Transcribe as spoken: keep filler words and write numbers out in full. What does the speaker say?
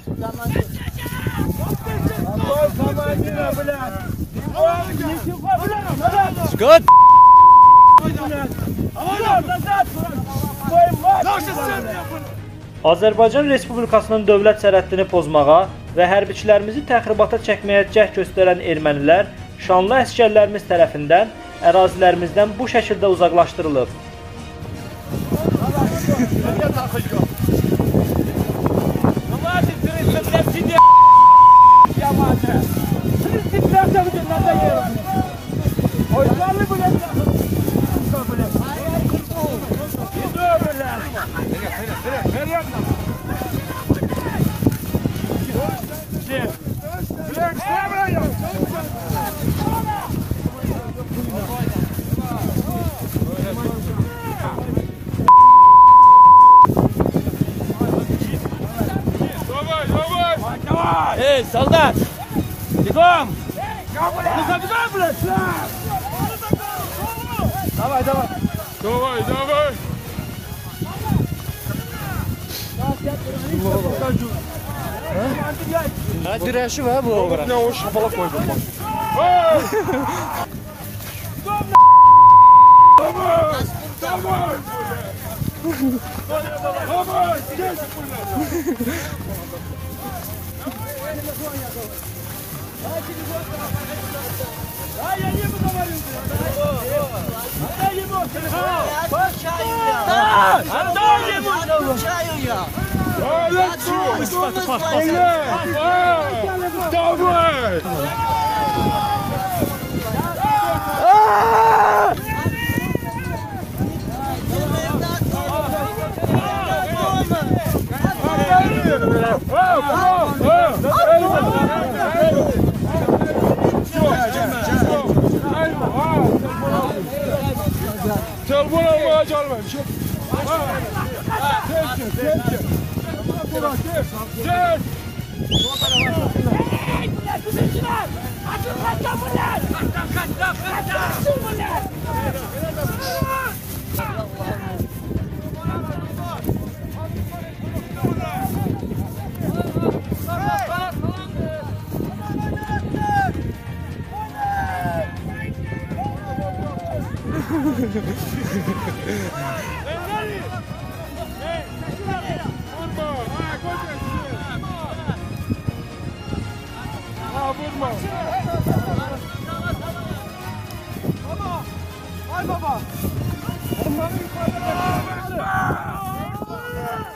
Scott! Azərbaycan Respublikasının dövlət sərhəddini pozmağa və hərbiçilərimizi təxribata çəkməyə cəhd göstərən ermənilər şanlı əsgərlərimiz tərəfindən ərazilərimizdən bu şəkildə uzaqlaşdırılıb. Эй, солдат! Бегом! Давай, давай! Давай, давай! Ha, dirençi var bu olarak. Ne o şapala koydum bak. Давай! Давай! Давай! Здесь! А я не буду говорить. А я ему телефон. Чаю я. А дай ему Чаю я. Давай! Telefon almaya gelmemiş. Gel, gel, gel. Gel. Ay baba.